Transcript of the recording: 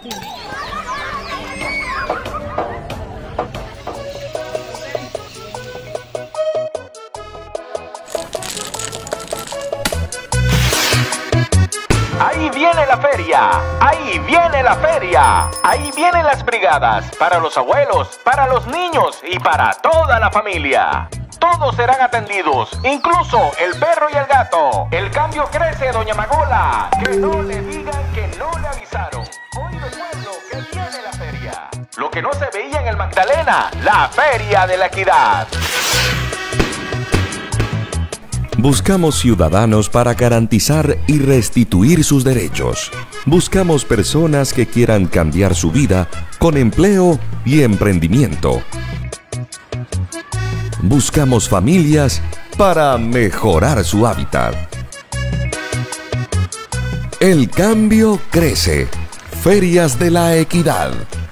Ahí viene la feria, ahí viene la feria, ahí vienen las brigadas, para los abuelos, para los niños y para toda la familia. Todos serán atendidos, incluso el perro y el gato. El cambio crece, doña Magola. Que no le digan que no le avisaron. Hoy recuerdo que viene la feria. Lo que no se veía en el Magdalena, la Feria de la Equidad. Buscamos ciudadanos para garantizar y restituir sus derechos. Buscamos personas que quieran cambiar su vida con empleo y emprendimiento. Buscamos familias para mejorar su hábitat. El cambio crece. Ferias de la Equidad.